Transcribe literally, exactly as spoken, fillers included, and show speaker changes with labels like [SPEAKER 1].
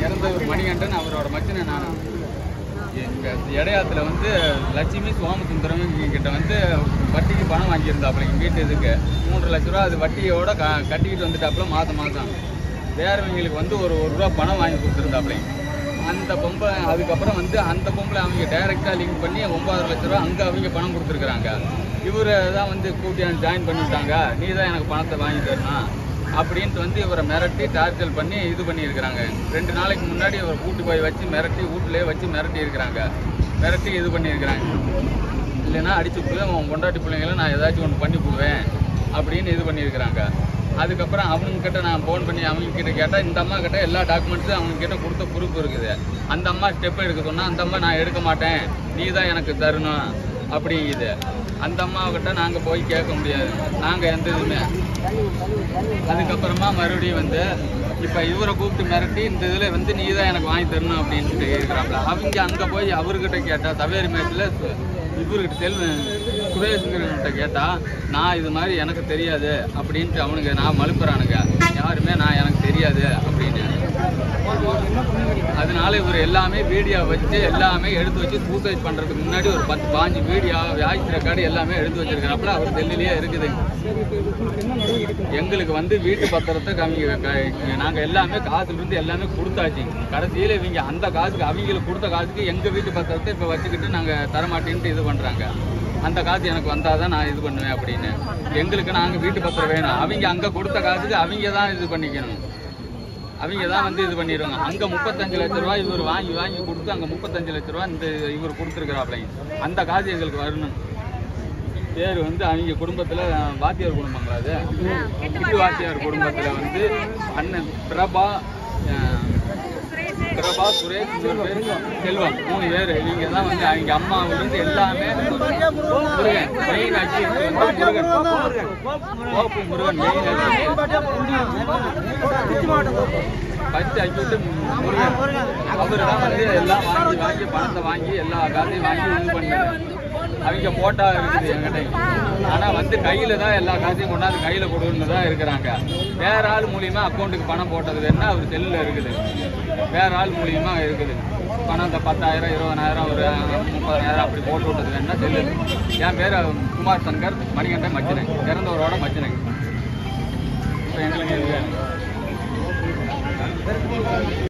[SPEAKER 1] இறந்தவர் மணிகண்டன், அவரோட மச்சினை நான். எங்கள் இடையாத்துல வந்து லட்சுமி சோமசுந்தரம் கிட்ட வந்து வட்டிக்கு பணம் வாங்கியிருந்தாப்புல எங்கள் வீட்டு இதுக்கு மூன்று லட்ச ரூபா. அது வட்டியோட க கட்டிக்கிட்டு வந்துட்டாப்புல மாதம் மாதம். வேறவங்களுக்கு வந்து ஒரு ஒரு ரூபா பணம் வாங்கி கொடுத்துருந்தாப்புல. அந்த பொம்பளை அதுக்கப்புறம் வந்து அந்த பொம்பளை அவங்க டைரெக்டாக லிங்க் பண்ணி ஒன்பது லட்ச ரூபா அங்கே அவங்க பணம் கொடுத்துருக்குறாங்க. இவரை தான் வந்து கூட்டி ஜாயின் பண்ணிவிட்டாங்க, நீ தான் எனக்கு பணத்தை வாங்கி தரணும் அப்படின்ட்டு வந்து இவரை மிரட்டி டார்ச்சர் பண்ணி இது பண்ணியிருக்கிறாங்க. ரெண்டு நாளைக்கு முன்னாடி இவரை கூட்டி போய் வச்சு மிரட்டி வீட்டிலே வச்சு மிரட்டி இருக்கிறாங்க, மிரட்டி இது பண்ணியிருக்கிறாங்க. இல்லைன்னா அடிச்சு போடுவேன், உன் கொண்டாட்டி பிள்ளைங்களை நான் ஏதாச்சும் ஒன்று பண்ணி போடுவேன் அப்படின்னு இது பண்ணியிருக்கிறாங்க. அதுக்கப்புறம் அவங்கக்கிட்ட நான் ஃபோன் பண்ணி அவங்கக்கிட்ட கேட்டால் இந்த அம்மா கிட்ட எல்லா டாக்குமெண்ட்ஸும் அவங்கக்கிட்ட கொடுத்த ப்ரூஃப் இருக்குது. அந்த அம்மா ஸ்டெப் எடுக்க சொன்னால் அந்த அம்மா நான் எடுக்க மாட்டேன், நீ தான் எனக்கு தரணும் அப்படிங்குது. அந்த அம்மாவுக்கிட்ட நாங்கள் போய் கேட்க முடியாது, நாங்கள் எந்த இதுவுமே. அதுக்கப்புறமா மறுபடியும் வந்து இப்போ இவரை கூப்பிட்டு மிரட்டி இந்த இதில் வந்து நீ தான் எனக்கு வாங்கி தரணும் அப்படின்ட்டு இருக்கிறாங்களா. அவங்க அங்கே போய் அவர்கிட்ட கேட்டால் தவேரி மேட்டில் இவர்கிட்ட செல்வ சுரேஷ்கிட்ட கேட்டால் நான் இது மாதிரி எனக்கு தெரியாது அப்படின்ட்டு அவனுங்க நான் மலுப்புறானுங்க, யாருமே நான் எனக்கு தெரியாது அப்படின்னு. அதனால இவர் எல்லாமே வீடியோ வச்சு எல்லாமே எடுத்து வச்சு சூசைட் பண்ணுறதுக்கு முன்னாடி ஒரு பத்து பாஞ்சு வீடியோ வாய்ஸ் ரெக்கார்டு எல்லாமே எடுத்து வச்சிருக்கிறாப்புல அவர் செல்லுலேயே இருக்குது. எங்களுக்கு வந்து வீட்டு பத்திரத்தை கம்மி நாங்கள் எல்லாமே காசுலேருந்து எல்லாமே கொடுத்தாச்சு. கடைசியில் இவங்க அந்த காசுக்கு அவங்களுக்கு கொடுத்த காசுக்கு எங்கள் வீட்டு பத்திரத்தை இப்போ வச்சுக்கிட்டு நாங்கள் தரமாட்டேன்ட்டு இது பண்ணுறாங்க. அந்த காசு எனக்கு வந்தால் தான் நான் இது பண்ணுவேன் அப்படின்னு. எங்களுக்கு நாங்கள் வீட்டு பத்திரம் வேணும், அவங்க அங்கே கொடுத்த காசுக்கு அவங்க தான் இது பண்ணிக்கணும், அவங்க தான் வந்து இது பண்ணிடுவாங்க. அங்கே முப்பத்தஞ்சு லட்ச ரூபா இவர் வாங்கி வாங்கி கொடுத்து அங்கே முப்பத்தஞ்சு லட்ச ரூபா இந்த இவர் கொடுத்துருக்குறாப்லைங்க. அந்த காசு எங்களுக்கு வரணும். பேர் வந்து அவங்க குடும்பத்தில் வாத்தியார் குடும்பங்களா, அது இட்டு வாத்தியார் குடும்பத்தில் வந்து அண்ணன் பிரபா பிரபா சுரேஷ் செல்வம் மூணு பேர். இவங்க தான் வந்து அவங்க அம்மாவிலிருந்து எல்லாமே முருகன் மெயின் அக்யூட் வந்து முருகன் கோப்பு Murugan main acute first acute Murugan. அவர் தான் வந்து எல்லாம் வாங்கி வாங்கி பணத்தை வாங்கி எல்லா காசையும் வாங்கி இது பண்ணது. அவங்க போட்டா இருக்குது என்கிட்ட, ஆனால் வந்து கையில் தான் எல்லா காசையும் கொண்டாந்து கையில் கொடுன்னு தான் இருக்கிறாங்க. வேற ஆள் மூலியமா அக்கௌண்ட்டுக்கு பணம் போட்டது வேணா அவர் செல்லில் இருக்குது, வேற ஆள் மூலியமா இருக்குது பணம். இந்த பத்தாயிரம் இருபதாயிரம் ஒரு முப்பதாயிரம் அப்படி போட்டு விட்டது வேணா செல்லு. என் பேர் குமார் சங்கர், மணிகண்டன் மச்சினை, இறந்தவரோட மச்சினை. இப்போ எங்களுக்கு